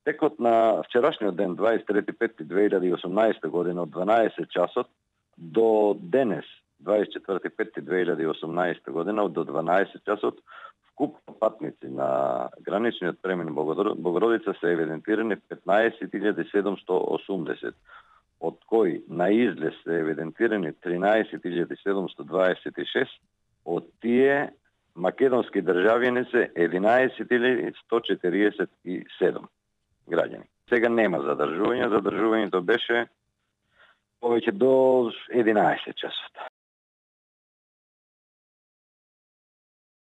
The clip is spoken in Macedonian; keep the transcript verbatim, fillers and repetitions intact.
Текот на вчерашниот ден, дваесет и трети пети две илјади и осумнаесета година, од дванаесет часот до денес, дваесет и четврти пети две илјади и осумнаесета година, до дванаесет часот, вкупно патници на граничниот премин Богородица се евидентирани петнаесет илјади седумсто осумдесет, од кои на излез се евидентирани тринаесет илјади седумсто дваесет и шест, од тие македонски државјани се единаесет илјади сто четириесет и седум граѓани. Сега нема задржување, задржувањето беше повеќе до единаесет часот.